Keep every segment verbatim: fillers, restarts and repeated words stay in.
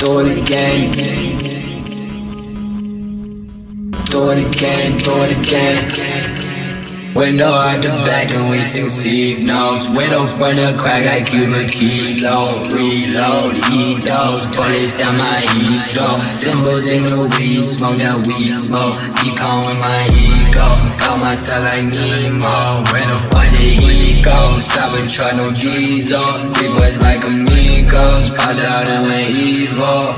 do it again. Do it again, do it again. Window out the back and we succeed notes. Window front of crack like Cuba kilo. Reload, heat those bullets down my ego. Symbols in the weed smoke, that weed smoke. Keep calling my ego. Got myself like Nemo. Where the fuck did he go? Cybertruck, no diesel. Three boys like amigos. Popped out and went evil.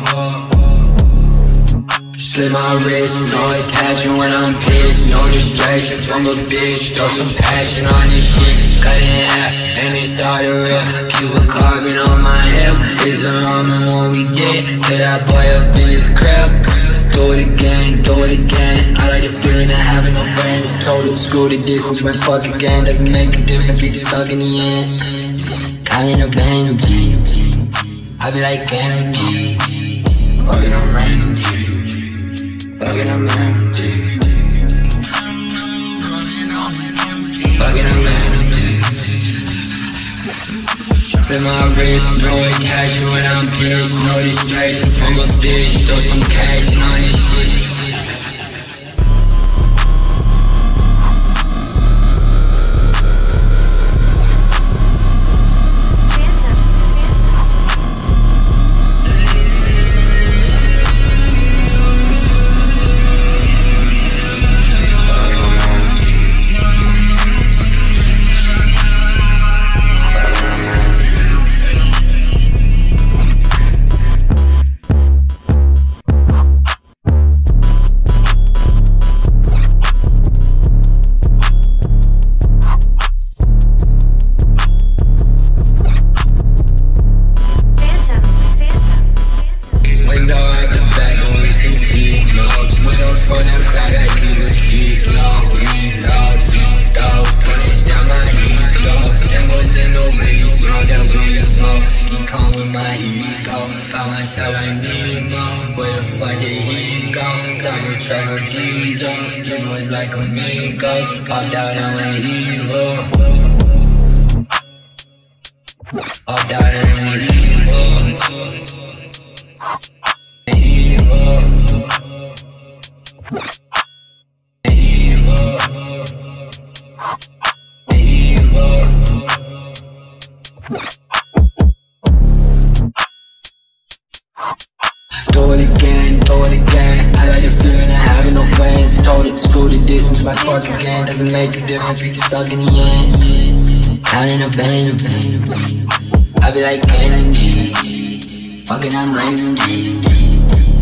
Slip my wrist, no attachment when I'm pissed. No distraction from a bitch. Throw some passion on this shit. Cut it in half, and it started real. Cuba carbon on my hip. It's alarming what we did. Get that boy up in his crib. Do it again, do it again. I like the feeling of having no friends. Told him screw the distance, went fuck again. Doesn't make a difference, we stuck in the end. Counting a Benji, I be like Phantom G. Fucking on random G. Fucking I'm empty. Fucking I'm empty. Slip my wrist, no attachment when I'm pissed. No distraction from a bitch. Throw some cash in on this shit. Where the fuck did he go? Cybertruck or diesel. Three boys like amigos. Popped out and went evil. Popped out and went evil. Evil. Evil. Evil. Do it again, do it again. I like the feeling of having no friends. Told it, screw the distance, my fuck again. Doesn't make a difference, we stuck in the end. Counting a Benji, I be like Kennedy. Fucking I'm random G.